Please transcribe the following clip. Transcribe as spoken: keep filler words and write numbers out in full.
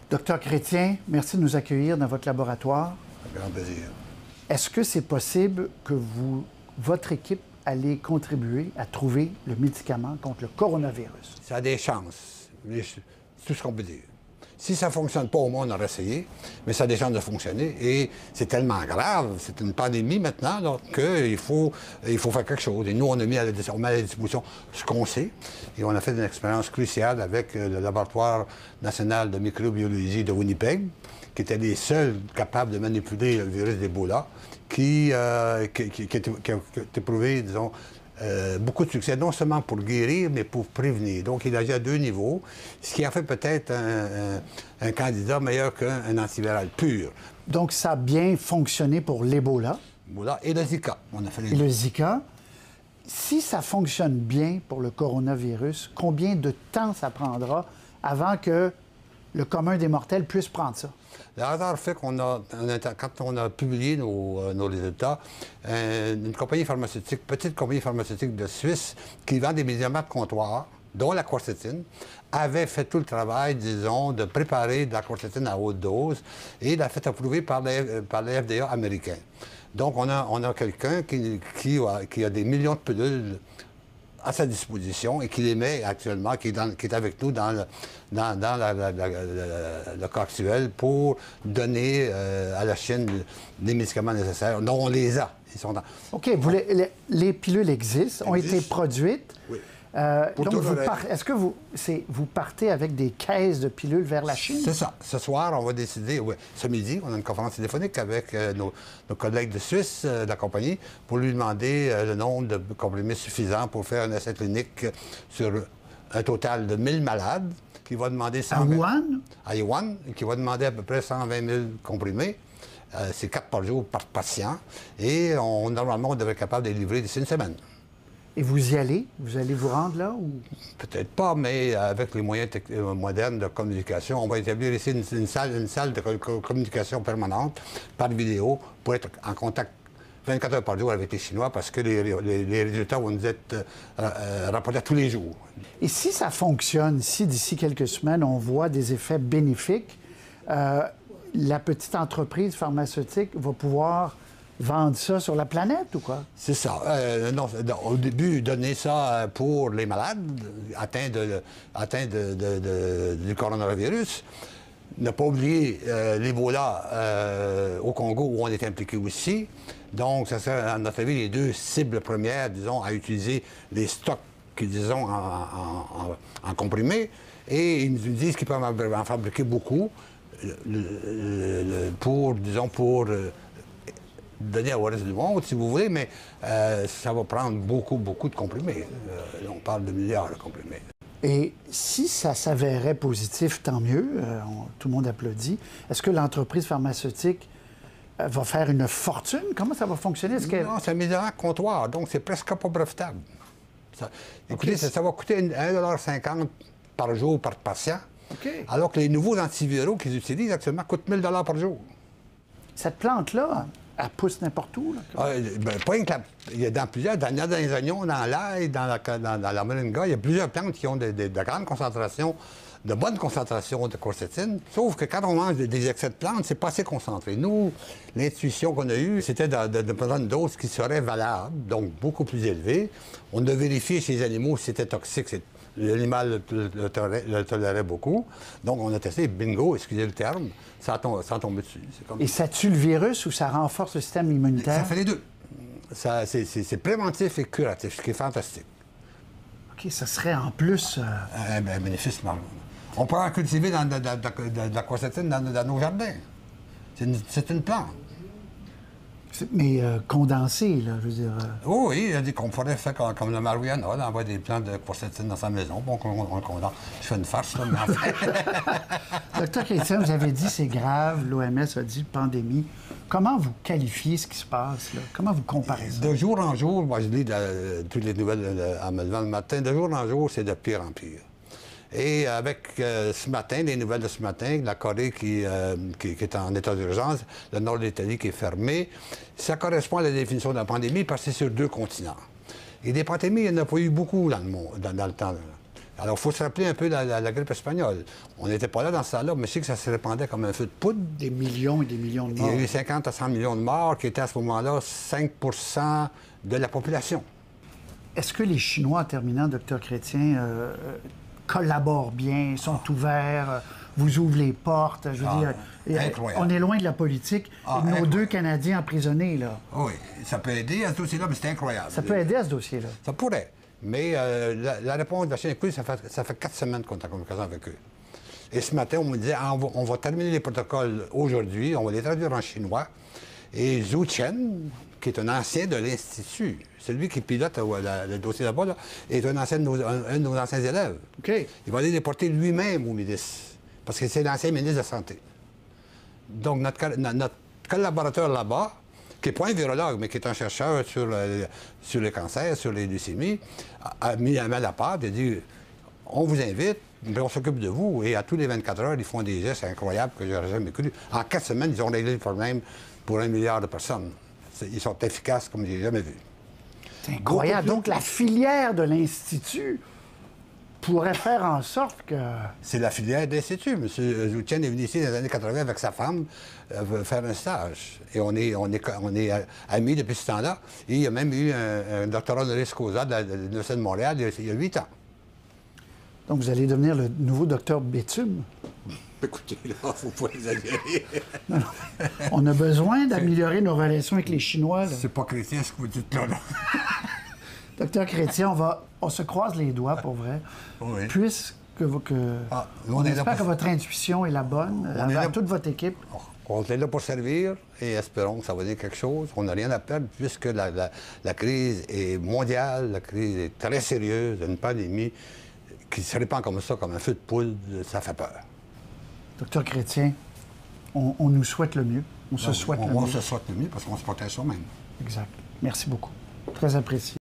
Docteur Chrétien, merci de nous accueillir dans votre laboratoire. Un grand plaisir. Est-ce que c'est possible que vous, votre équipe allez contribuer à trouver le médicament contre le coronavirus? Ça a des chances, mais c'est tout ce qu'on peut dire. Si ça ne fonctionne pas, au moins on aura essayé, mais ça a des chances de fonctionner. Et c'est tellement grave, c'est une pandémie maintenant, qu'il faut, il faut faire quelque chose. Et nous, on a mis à la, on met à la disposition ce qu'on sait. Et on a fait une expérience cruciale avec le laboratoire national de microbiologie de Winnipeg, qui étaient les seuls capables de manipuler le virus d'Ebola, qui, euh, qui, qui, qui, qui, qui a été prouvé, disons, Euh, beaucoup de succès, non seulement pour guérir, mais pour prévenir. Donc, il agit à deux niveaux, ce qui a fait peut-être un, un, un candidat meilleur qu'un antiviral pur. Donc, ça a bien fonctionné pour l'Ebola. Voilà. Et le Zika. On a fait les Et deux. le Zika. Si ça fonctionne bien pour le coronavirus, combien de temps ça prendra avant que le commun des mortels puisse prendre ça? Le hasard fait qu'on a, quand on a publié nos, euh, nos résultats, euh, une compagnie pharmaceutique, petite compagnie pharmaceutique de Suisse, qui vend des médicaments de comptoir, dont la quercétine, avait fait tout le travail, disons, de préparer de la quercétine à haute dose et l'a fait approuver par le, par le F D A américain. Donc, on a, on a quelqu'un qui, qui, a, qui a des millions de pilules à sa disposition et qui les met actuellement, qui est, dans, qui est avec nous dans le, dans, dans la, la, la, la, le cas actuel pour donner euh, à la Chine les médicaments nécessaires. Non, on les a. Ils sont dans... OK. Vous, les, les pilules existent, ont été produites. Oui. Euh, Pour donc, tout vous le- par- est-ce que vous, c'est, vous partez avec des caisses de pilules vers la Chine? C'est ça. Ce soir, on va décider, oui, ce midi, on a une conférence téléphonique avec euh, nos, nos collègues de Suisse, euh, de la compagnie, pour lui demander euh, le nombre de comprimés suffisants pour faire un essai clinique sur un total de mille malades, qui va demander À cent vingt Wuhan? à Yuan, qui va demander à peu près cent vingt mille comprimés. Euh, c'est quatre par jour par patient. Et on, normalement, on devrait être capable de les livrer d'ici une semaine. Et vous y allez? Vous allez vous rendre là? Ou... Peut-être pas, mais avec les moyens tec- euh, modernes de communication, on va établir ici une, une salle, une salle de co- co- communication permanente par vidéo pour être en contact vingt-quatre heures par jour avec les Chinois parce que les, les- les résultats vont nous être euh, euh, rapportés tous les jours. Et si ça fonctionne, si d'ici quelques semaines, on voit des effets bénéfiques, euh, la petite entreprise pharmaceutique va pouvoir vendre ça sur la planète ou quoi? C'est ça. Euh, non, non, au début, donner ça euh, pour les malades atteints, de, atteints de, de- de- du coronavirus. Ne pas oublier euh, l'Ebola euh, au Congo où on est impliqué aussi. Donc, ça serait, à notre avis, les deux cibles premières, disons, à utiliser les stocks, disons, en, en, en, en comprimés. Et ils nous disent qu'ils peuvent en fabriquer beaucoup le- le- le- pour, disons, pour... euh, donner au reste du monde, si vous voulez, mais euh, ça va prendre beaucoup, beaucoup de comprimés. Euh, on parle de milliards de comprimés. Et si ça s'avérait positif, tant mieux, euh, on- tout le monde applaudit. Est-ce que l'entreprise pharmaceutique euh, va faire une fortune? Comment ça va fonctionner? Est-ce que... Non, c'est un médicament comptoir, donc c'est presque pas brevetable. Ça- écoutez, ça, ça va coûter un dollar cinquante par jour par patient, OK. alors que les nouveaux antiviraux qu'ils utilisent actuellement coûtent mille dollars par jour. Cette plante-là, elle pousse n'importe où, là. Ah, ben, pas rien que la- il y a dans plusieurs, dans, il y a dans les oignons, dans l'ail, dans la, dans, dans la moringa, il y a plusieurs plantes qui ont de, de- de grandes concentrations, de bonnes concentrations de quercétine. Sauf que quand on mange des, des excès de plantes, c'est pas assez concentré. Nous, l'intuition qu'on a eue, c'était de, de, de prendre une dose qui serait valable, donc beaucoup plus élevée. On a vérifié chez les animaux si c'était toxique. C'est- L'animal le, le, tolérait- le tolérait beaucoup. Donc, on a testé, bingo, excusez le terme, ça tombe, ça tombe dessus. C'est comme... Et ça tue le virus ou ça renforce le système immunitaire? Ça fait les deux. Ça, c'est, c'est, c'est préventif et curatif, ce qui est fantastique. OK, ça serait en plus... euh, Un, un bénéfice marrant. On peut en cultiver dans de, de, de, de, de la quercétine dans, dans nos jardins. C'est une, c'est une plante. c'est- mais euh, condensé, là, je veux dire... euh, Oh, oui, il a dit qu'on pourrait faire comme, comme le marijuana, on envoie des plantes de quercétine dans sa maison, bon, on, on, on condense. Je fais une farce, là, mais en fait... Docteur Chrétien, vous avez dit c'est grave, l'O M S a dit pandémie. Comment vous qualifiez ce qui se passe, là? Comment vous comparez ça? De jour en jour, moi je lis de- toutes les nouvelles euh, en me levant le matin, de jour en jour, c'est de pire en pire. Et avec euh, ce matin, les nouvelles de ce matin, la Corée qui, euh, qui, qui est en état d'urgence, le nord de l'Italie qui est fermé, ça correspond à la définition de la pandémie parce que c'est sur deux continents. Et des pandémies, il n'y en a pas eu beaucoup dans le monde, dans, dans le temps. Alors, il faut se rappeler un peu la, la, la grippe espagnole. On n'était pas là dans ce temps-là, mais je sais que ça se répandait comme un feu de poudre. Des millions et des millions de morts. Il y a eu cinquante à cent millions de morts, qui étaient à ce moment-là cinq pour cent de la population. Est-ce que les Chinois, en terminant, docteur Chrétien, euh, collaborent bien, sont ah. ouverts, euh, vous ouvrent les portes? Je veux ah, dire, incroyable. On est loin de la politique ah, et de nos incroyable. deux Canadiens emprisonnés, là. Oui, ça peut aider à ce dossier-là, mais c'est incroyable. Ça peut aider à ce dossier-là. Ça pourrait. Mais euh, la, la réponse de la Chine, écoute, ça fait, ça fait quatre semaines qu'on est en communication avec eux. Et ce matin, on me disait, ah, on, va, on va terminer les protocoles aujourd'hui, on va les traduire en chinois. Et Zhu Chen, qui est un ancien de l'Institut, celui qui pilote euh, la, le dossier là-bas, là, est un, ancien de nos, un, un de nos anciens élèves. Okay. Il va aller les porter lui-même au ministre, parce que c'est l'ancien ministre de la Santé. Donc, notre, notre collaborateur là-bas, qui n'est pas un virologue, mais qui est un chercheur sur le, sur le cancer, sur les leucémies, a, a mis la main à la pâte et dit « On vous invite, mais on s'occupe de vous. » Et à tous les vingt-quatre heures, ils font des gestes incroyables que je n'aurais jamais cru. En quatre semaines, ils ont réglé le problème pour un milliard de personnes. Ils sont efficaces comme je n'ai jamais vu. C'est incroyable. Donc, la filière de l'Institut pourrait faire en sorte que... C'est la filière de l'Institut. M. Zhu Chen est venu ici dans les années quatre-vingt avec sa femme euh, faire un stage. Et on est, on est, on est amis depuis ce temps-là. Et il y a même eu un, un doctorat honoris causa de l'Université de Montréal il y a huit ans. Donc, vous allez devenir le nouveau docteur Bétume? Écoutez, là, il ne faut pas exagérer. Non, non. On a besoin d'améliorer nos relations avec les Chinois. C'est pas chrétien ce que vous dites là. là. Docteur Chrétien, on, va, on se croise les doigts, pour vrai. Oui. Puisque que, que, ah, on, on espère pour... que votre intuition est la bonne, on avec est là... toute votre équipe. On est là pour servir et espérons que ça va dire quelque chose. On n'a rien à perdre puisque la, la, la crise est mondiale, la crise est très sérieuse, une pandémie qui se répand comme ça, comme un feu de poudre, ça fait peur. Docteur Chrétien, on, on nous souhaite le mieux. On se Non, souhaite on, le on mieux. On se souhaite le mieux parce qu'on se protège soi-même. Exact. Merci beaucoup. Très apprécié.